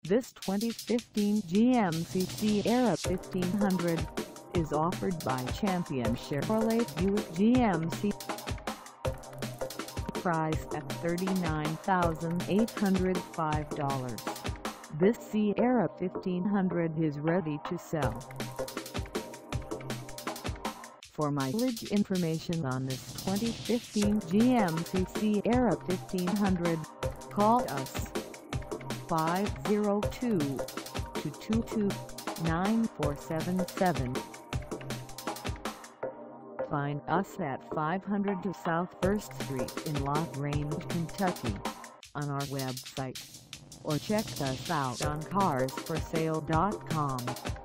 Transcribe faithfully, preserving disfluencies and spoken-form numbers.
This twenty fifteen G M C Sierra fifteen hundred is offered by Champion Chevrolet Buick G M C. Priced at thirty-nine thousand eight hundred five dollars, this Sierra fifteen hundred is ready to sell. For mileage information on this twenty fifteen G M C Sierra fifteen hundred, call us five oh two, two two two, nine four seven seven. Find us at five hundred two South First Street in La Grange, Kentucky, on our website, or check us out on cars for sale dot com.